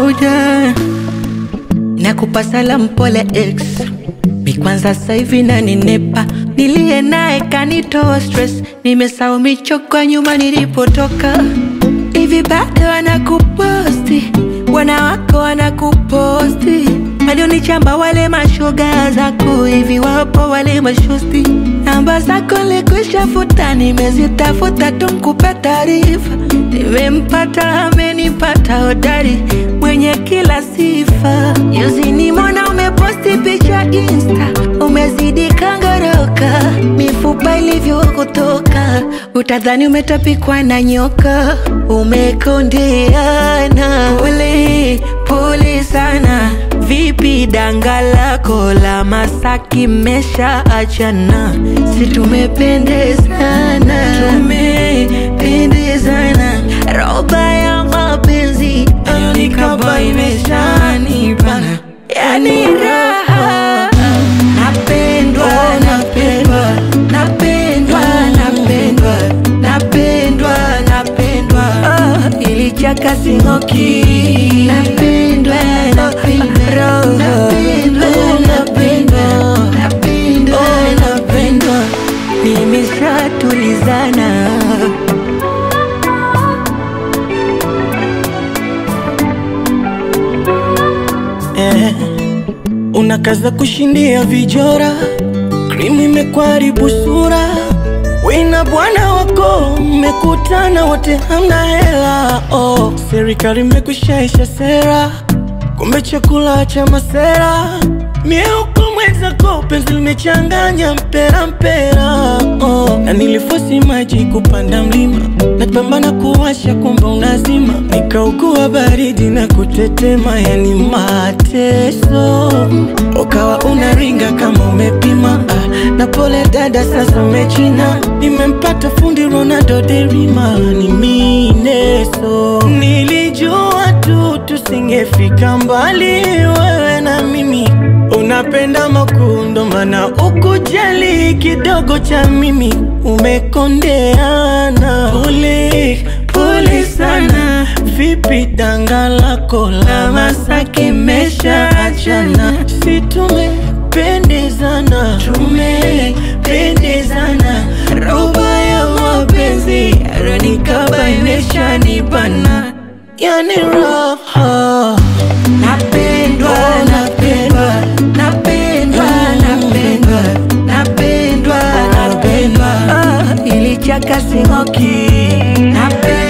moja. Nakupa salamu pole ex, mi kwanza sasa hivi naninepa. Nilie naye kanitoa stress, nimesahau michoko nyuma nilipotoka. Hivi bado wanakuposti, wanawako wanakuposti, walionichamba wale mashoga zako, hivi wapo wale mashosti. Namba zako nilikwisha futa, nimezitafuta tu nikupe taarifa. Nimempata, amenipata hodari, mwenye kila sifa. Juzi nimeona umeposti picha Insta, umezidi kangoroka, mifupa ilivyo kutoka, utadhani umetapikwa na nyoka. Umekondeana, pole pole sana. Vipi danga lako la Masaki mesha achana? Si tumependezana, tumependezana. Roba ya mapenzi nikaba imeshanibana, yani raha. Napendwa, napendwa, napendwa, napendwa, napendwa, napendwa. Ilichaka singoki. Napendwa, napendwa, napendwa, napendwa, napendwa, napendwa. Nimeshatulizana. Unakaza kushindia vijora, krimu imekwaribu sura. Wina bwana wako mmekutana wote hamna hela. Serikali imekushaisha sera, kumbe chakula cha masera. Mieuko mwenzako penzi limechanganya mpera mpera. Na nilifosi maji kupanda mlima, napambana kuwasha kumbe unazima. Nikaugua baridi na kutetema, yani mateso. Ukawa unaringa kama umepima, na pole dada sasa umechina. Nimempata fundi Ronaldo derima, ni mineso. Nilijua tu tusingefika mbali wewe na mimi. Unapenda makundo mana ukujali kidogo cha mimi. Umekondeana, pole pole sana. Vipi danga lako la Masaki mesha achana? Si tumependezana, tumependezana. Roba ya mapenzi nikaba imeshanibana, yani raha. Napendwa, napendwa, napendwa, napendwa, napendwa, napendwa. Ilichaka singoki. Napendwa.